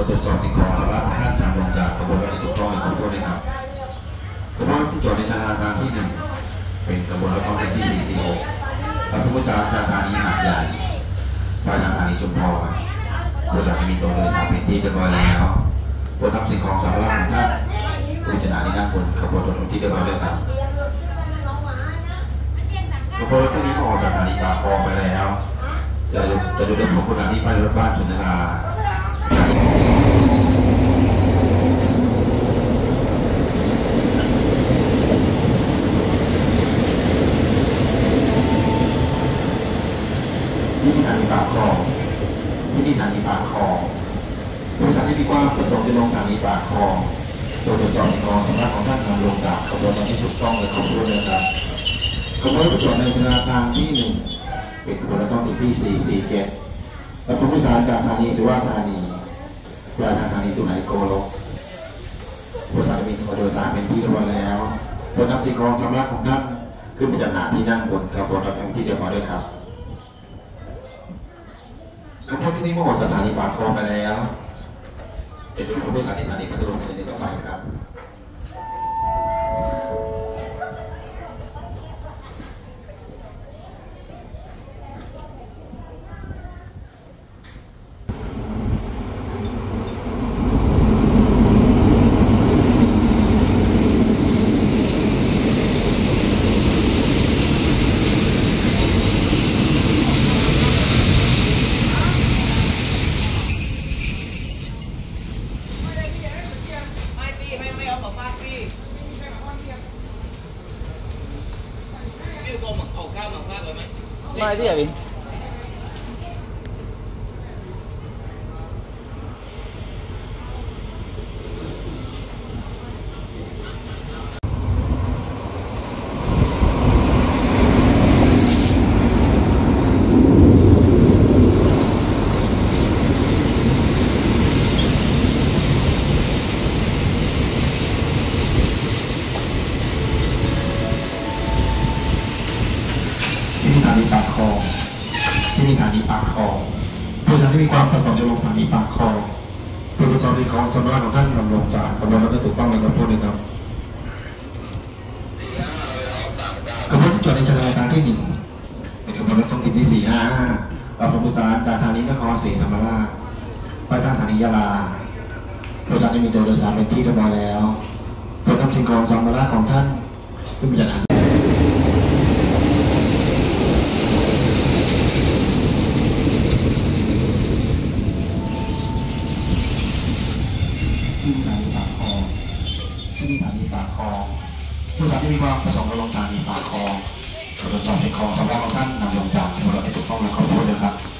ตรวจสอบสิ่งของสำหรับท่านนำลงจากกระบวนการถูกต้องและขอโทษด้วยครับกระบวนการที่จอดในธนาคารที่1เป็นกระบวนการท้องถิ่นที่446พระผู้จัดการธานีหาดใหญ่ไปทางธานีชุมพรบริษัทมีตัวโดยสารเป็นที่เรียบร้อยแล้วโปรดนำสิ่งของสำหรับท่านผู้จัดการที่นั่งบนขบวนรถที่เรียบร้อยเลยครับขบวนรถที่นี้ออกจากธานีปากคลองไปแล้วจะดูเดินของผู้นำที่ไปรถบ้านชนนาราที่ธานีปากคลองที่ธานีปากคลองบริษัทที่มีความประสงค์จะลงธานีปากคลองโดยตรวจสอบสิ่งของสำหรับของท่านนำลงจากกระบวนการที่ถูกต้องและขอบคุณเลยครับกระบวนการตรวจสอบในธนาคารที่1เป็นกระบวนการท้องถิ่นที่447และผู้บริษัทจากธานีสุราษฎร์ธานีปลายทางธานีสุไหงโกลกบริษัทมีตัวโดยสารเป็นที่เรียบร้อยแล้วโดยนำสิ่งของสำหรับของท่านขึ้นไปจัดหาที่นั่งบนกระบวนการที่เรียบร้อยด้วยครับขบวนที่นี้เมื่อออกจากสถานีปากคลองไปแล้วจะดูผู้โดยสารที่สถานีพัทลุงในนี้ต่อไปครับไม่ที่ไหนพี่สถานีปากคลองที่สถานีปากคลองผู้โดยสารที่มีความประสงค์จะลงสถานีปากคลองโดยตรวจสอบสิ่งของสำหรับของท่านนำลงจากกระบวนการถูกต้องและขอโทษด้วยครับกระบวนที่จอดในธนาคารที่1เป็นกระบวนรถท้องถิ่นที่455รับผู้โดยสารจากธานีนครศรีธรรมราชไปทางธานียะลาบริษัทได้มีตัวโดยสารเป็นที่เรียบร้อยแล้วโดยนำสิ่งของสำหรับของท่านขึ้นไปจัดหาที่สถานีปากคลองผู้โดยสารที่มีความประสงค์จะลงสถานีปากคลองตรวจสอบสิ่งของสำหรับของท่านนำลงจากบนรถที่ถูกต้องและขอโทษด้วยครับ